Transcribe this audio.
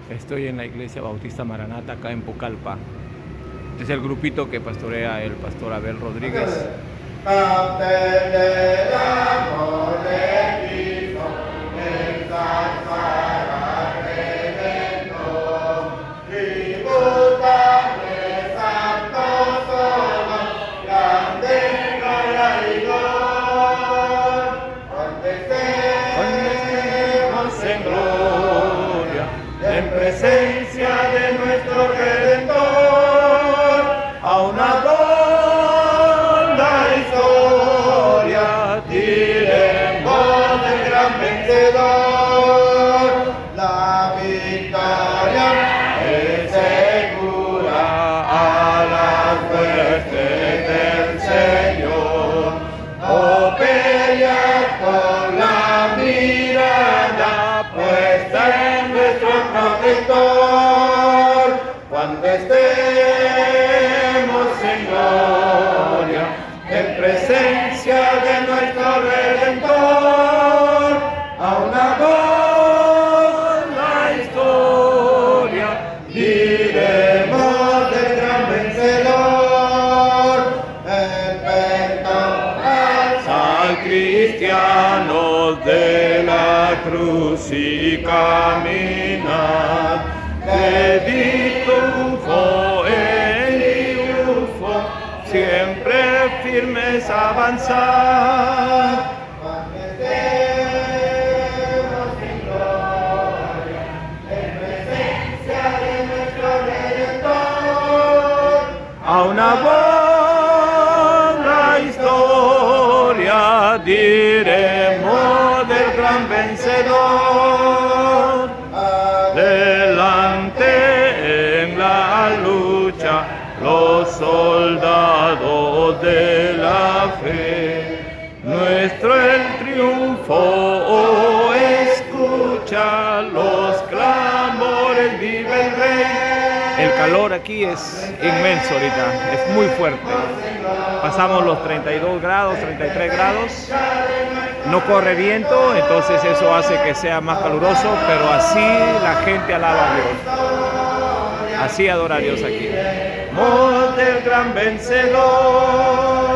Estoy en la Iglesia Bautista Maranata, acá en Pucallpa. Este es el grupito que pastorea el pastor Abel Rodríguez. En presencia de nuestro Redentor, a una honda historia diremos del gran vencedor. La victoria es segura a las huestes del Señor. Oh, pelear con la mirada puesta en nuestro protector, cuando estemos en gloria, en presencia de nuestro Redentor, a una voz la historia diremos del gran vencedor. El perdón al cristianos de la cruz y caminar de triunfo en triunfo, siempre firmes avanzar. Cuando estemos en gloria, en presencia de nuestro Redentor, a una buena historia diremos del gran vencedor. Delante en la lucha los soldados de la fe, nuestro el triunfo escucha, los clamores vive el Rey. El calor aquí es inmenso ahorita, es muy fuerte. Pasamos los 32 grados, 33 grados. No corre viento, entonces eso hace que sea más caluroso, pero así la gente alaba a Dios. Así adora a Dios aquí. Del gran vencedor.